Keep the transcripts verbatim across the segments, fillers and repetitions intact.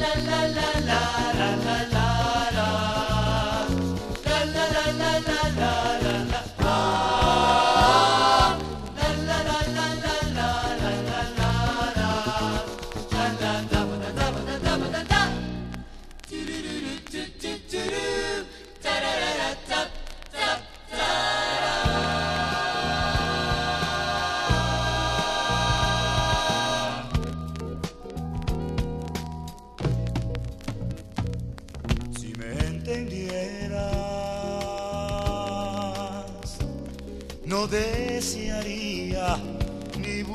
No desearía ni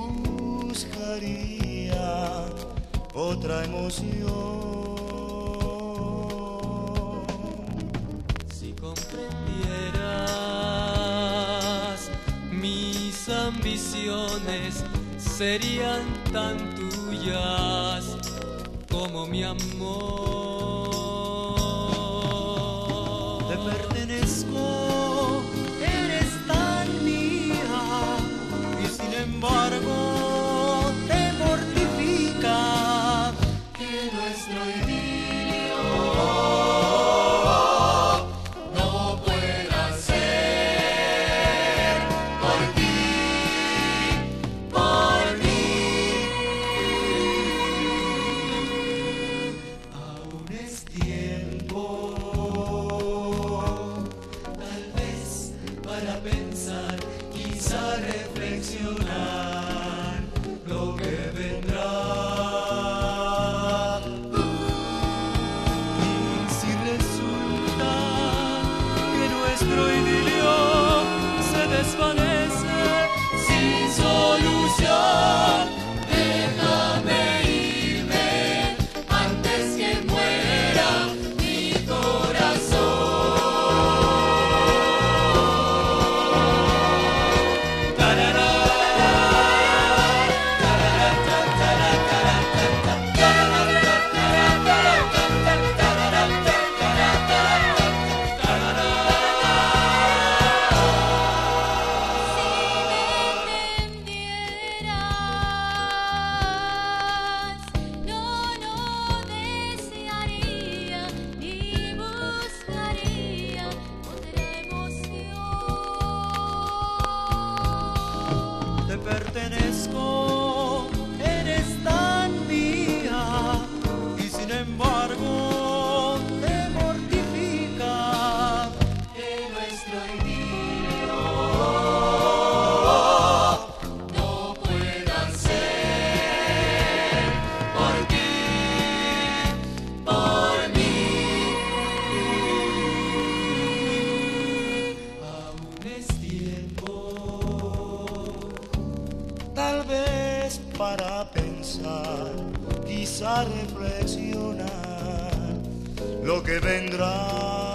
buscaría otra emoción. Si comprendieras mis ambiciones, serían tan tuyas como mi amor. Te pertenezco, eres tan mía, y sin embargo te mortifica que nuestro idilio no pueda ser por ti, por mí. Aún es tiempo, tal vez para pensar, quizá reflexionar lo que vendrá. Y si resulta que nuestro idilio se desvanece sin solución, déjame irme antes que muera mi corazón. Te pertenezco, eres tan mía, y sin embargo te mortifica que nuestro idilio no pueda ser por ti, por mí. Aún es tiempo, tal vez para pensar, quizá reflexionar lo que vendrá.